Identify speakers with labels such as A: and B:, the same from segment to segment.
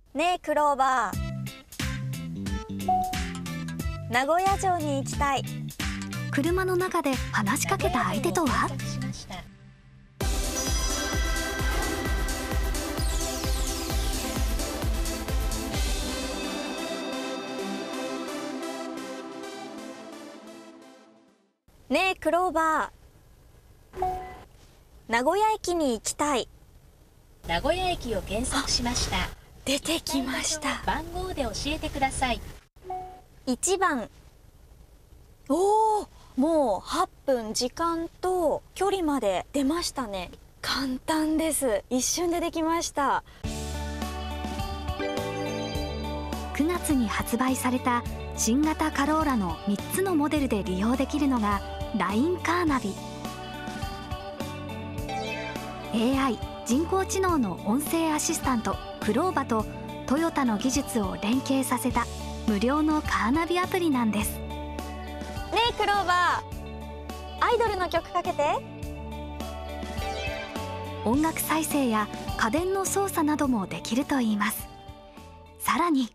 A: ねえクローバー、名古屋城に行きたい。
B: 車の中で話しかけた相手とは？
A: ねえクローバー、名古屋駅に行きたい。
C: 名古屋駅を検索しました。
A: 出てきました。
C: 番号で教えてください。
A: 1番。おお、もう8分時間と距離まで出ましたね。簡単です。一瞬でできました。
B: 9月に発売された新型カローラの3つのモデルで利用できるのが LINE カーナビ。 AI 人工知能の音声アシスタントクローバとトヨタの技術を連携させた無料のカーナビアプリなんです。
A: ねえクローバー、アイドルの曲かけて。
B: 音楽再生や家電の操作などもできるといいます。さらに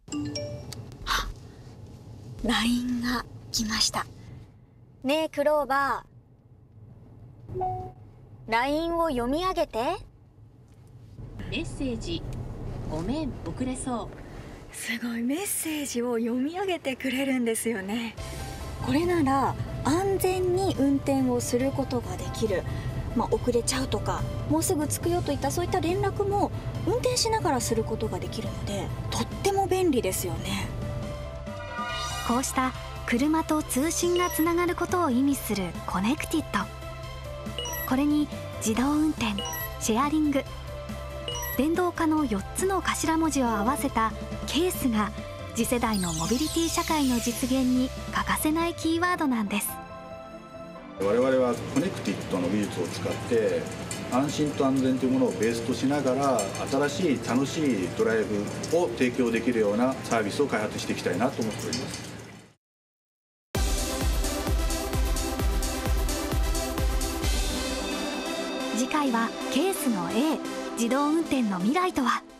A: LINE が来ました。ねえクローバー、LINE を読み上げて。
C: メッセージ、ごめん遅れそう。
A: すごい、メッセージを読み上げてくれるんですよね。これなら安全に運転をすることができる。遅れちゃうとかもうすぐ着くよといったそういった連絡も運転しながらすることができるので、とっても便利ですよね。
B: こうした車と通信がつながることを意味するコネクティッド。これに自動運転、シェアリング、電動化の4つの頭文字を合わせたケースが次世代のモビリティ社会の実現に欠かせないキーワードなんです。
D: 我々はコネクティッドの技術を使って安心と安全というものをベースとしながら新しい楽しいドライブを提供できるようなサービスを開発していきたいなと思っております。
B: 次回はケースの A、自動運転の未来とは。